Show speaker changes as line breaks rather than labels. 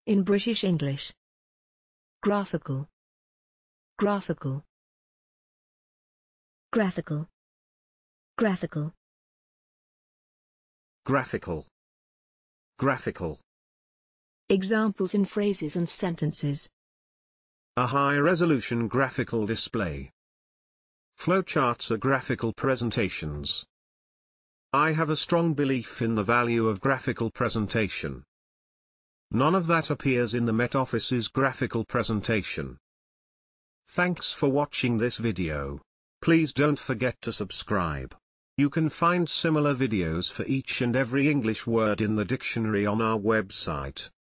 In British English. Graphical. Graphical.
Graphical. Graphical.
Graphical. Graphical.
Examples in phrases and sentences.
A high-resolution graphical display. Flowcharts are graphical presentations. I have a strong belief in the value of graphical presentation. None of that appears in the Met Office's graphical presentation. Thanks for watching this video. Please don't forget to subscribe. You can find similar videos for each and every English word in the dictionary on our website.